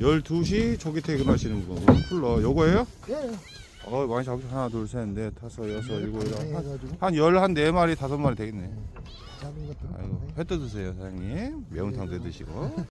12시 조기 퇴근하시는 분 쿨러 요거예요? 예. 많이 잡으셨. 하나 둘 셋 넷 다섯 여섯 일곱 여덟 해가지고 한 14마리 5마리 되겠네. 작은 것도 아이고 회 뜯으세요 사장님. 매운탕도 해 드시고.